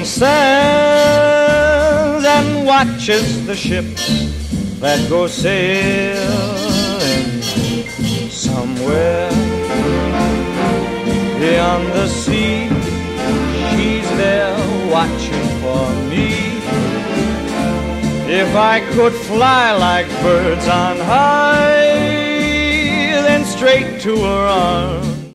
and stands and watches the ships that go sailing somewhere beyond the sea. She's there watching for me. If I could fly like birds on high, then straight to her arms